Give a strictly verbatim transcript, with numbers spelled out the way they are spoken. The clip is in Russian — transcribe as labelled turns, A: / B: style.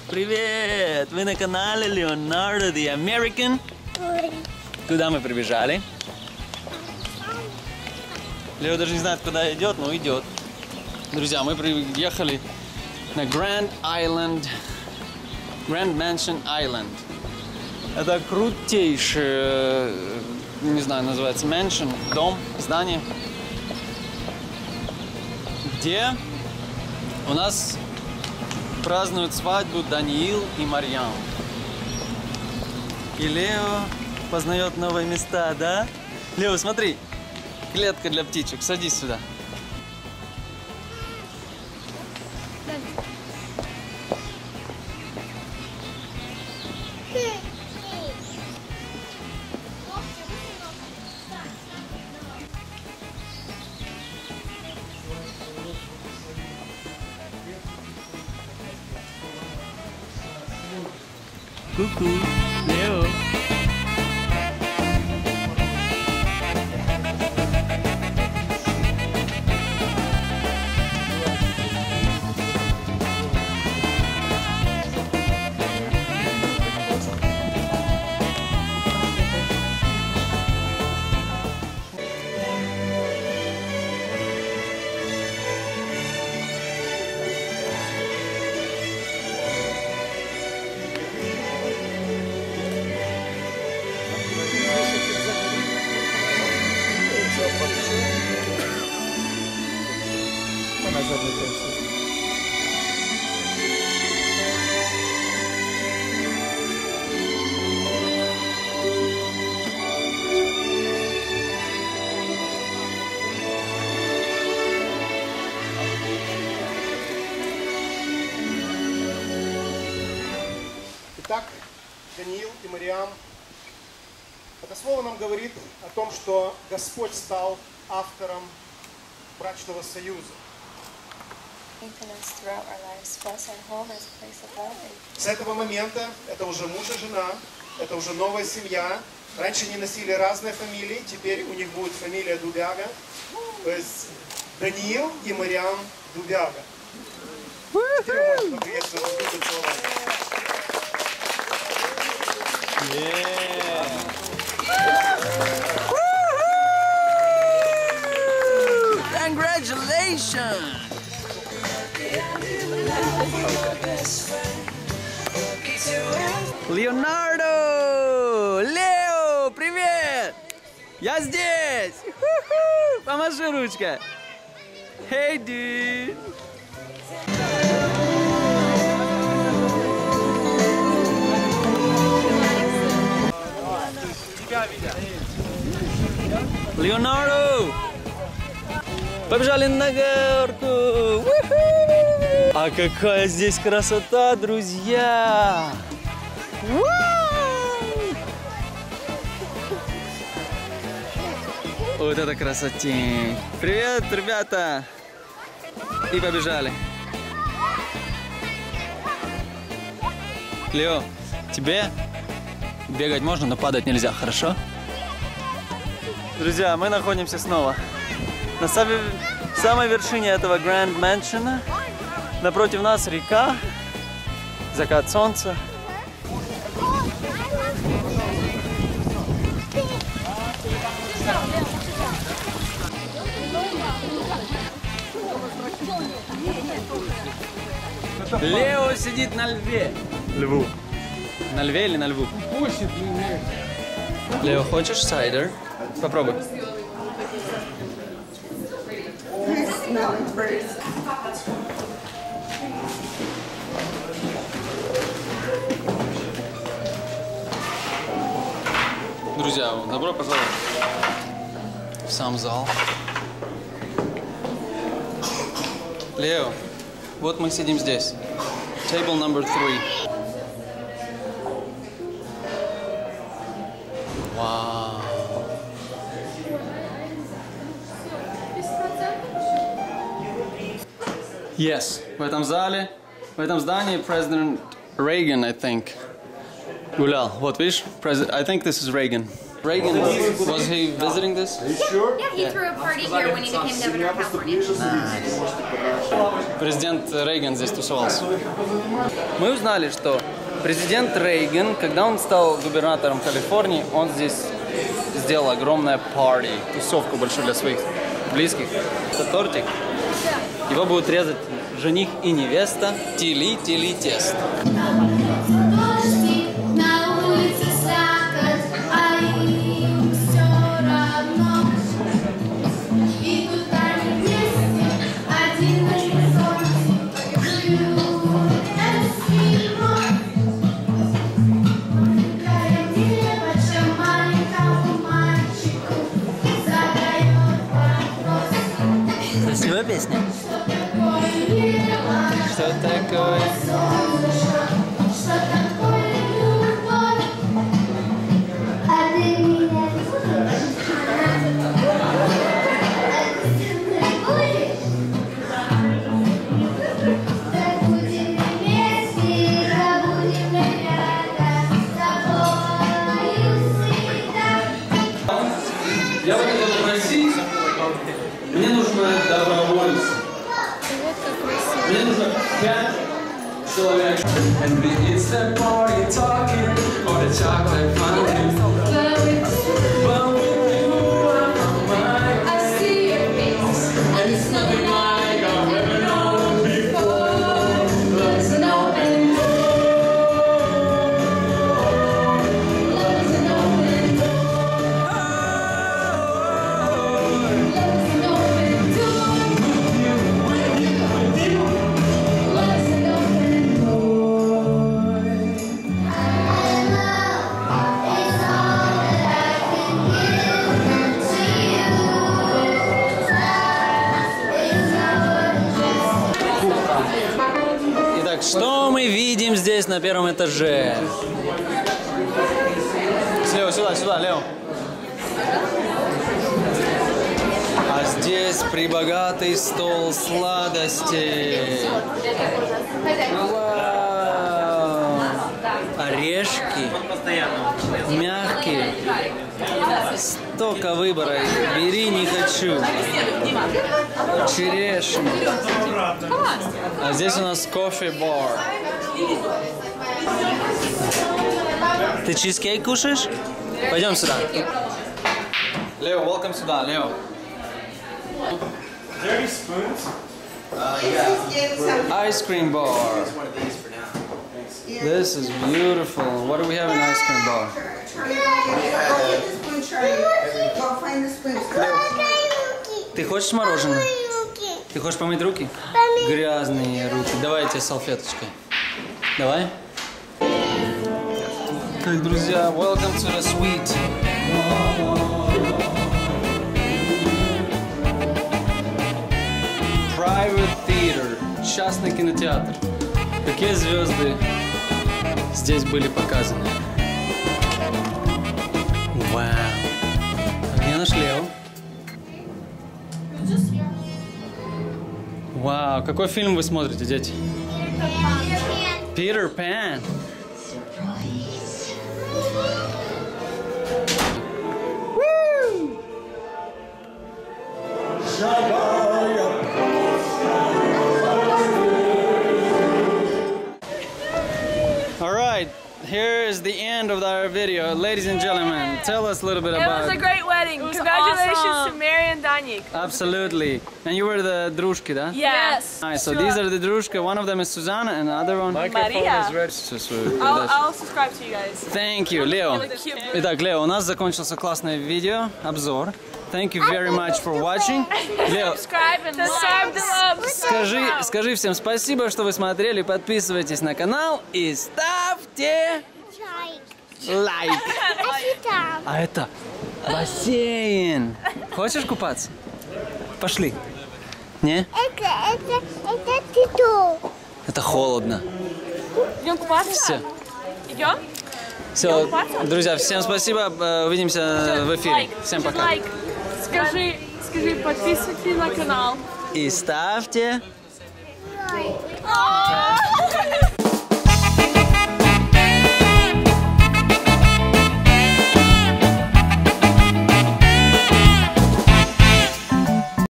A: Привет! Вы на канале Leonardo the American. Куда мы прибежали? Лео даже не знает, куда идет, но идет. Друзья, мы приехали на Grand Island, Grand Mansion Island. Это крутейший, не знаю, называется mansion, дом, здание, где у нас празднуют свадьбу Даниил и Марьям. И Лео познает новые места, да? Лео, смотри, клетка для птичек, садись сюда. Ку-ку, Лео.
B: Итак, Даниил и Марьям. Это слово нам говорит о том, что Господь стал автором брачного союза. С этого момента это уже муж и жена, это уже новая семья. Раньше они носили разные фамилии, теперь у них будет фамилия Дубяга. То есть Даниил и Марьям Дубяга. Теперь вы можете поприветствовать друг друга.
A: Yeah. Congratulations! Леонардо! Лео, привет! Я здесь! Помаши ручкой! Hey, dude! Леонардо! Побежали на горку! А какая здесь красота, друзья! Вот это красотень! Привет, ребята! И побежали! Лео, тебе бегать можно, но падать нельзя, хорошо? Друзья, мы находимся снова на самой, самой вершине этого Grand Mansion. Напротив нас река, закат солнца. Лео сидит на льве. Льву. На льве или на льву? Лео, хочешь сайдер? Попробуй. Друзья, добро пожаловать в сам зал. Лео, вот мы сидим здесь. Table number three. Вау. Yes, в этом зале, в этом здании президент Рейган, I think, гулял. Вот видишь, I think this is Reagan. Reagan, was he visiting this?
C: Yeah, he threw a party here when he became governor of California.
A: Президент Рейган здесь тусовался. Мы узнали, что президент Рейган, когда он стал губернатором Калифорнии, он здесь сделал огромное парти, тусовку большую для своих близких. Это тортик. Его будут резать жених и невеста. Тили-тили-тест. Красивая песня. Что такое? Я бы хотел попросить, мне нужно добровольцы. Мне нужно пять человек. Итак, что мы видим здесь на первом этаже? Слева, сюда, сюда, Лео. А здесь прибогатый стол сладостей. Вау! Орешки. Мягкие. Столько выбора. Бери, не хочу. Черешня. А здесь у нас кофе-бар. Ты чизкейк кушаешь? Пойдем сюда. Лео, welcome сюда, Лео. Ice cream bar. This is beautiful. What do we have in ice cream bar? Ты хочешь мороженое? Ты хочешь помыть руки? Грязные руки. Давайте салфеточкой. Давай. Так, друзья, welcome to the suite. Private theater. Частный кинотеатр. Какие звезды здесь были показаны? Вау. А где наш Лео? Вау, какой фильм вы смотрите, дети? Питер Пэн. Alright, here is the end of our video. Ladies and gentlemen, tell us a little bit
D: It
A: about
D: was a great wedding. Congratulations
E: awesome.
D: to Mary and Danik.
A: Absolutely. And you were the drushki, да?
D: Yes.
A: Alright, so these are the drushka. One of them is Susanna and the other one?
D: Maria.
A: So sweet.
D: I'll, I'll subscribe to you guys.
A: Thank you, Leo.
D: Really cute.
A: Итак, Лео, у нас закончился классное видео, обзор. Thank you very much for watching. Лео,
D: Subscribe and subscribe to love.
A: скажи, скажи всем спасибо, что вы смотрели. Подписывайтесь на канал и ставьте лайк. А это бассейн. Хочешь купаться? Пошли. Не?
F: Это, это, это титул.
A: Это холодно.
D: Идем купаться?
A: Все.
D: Идем?
A: Все, друзья, всем спасибо. Увидимся в эфире.
D: Лайк.
A: Всем пока.
D: Лайк. Скажи, скажи, подписывайтесь на канал.
A: И ставьте.
F: Ой.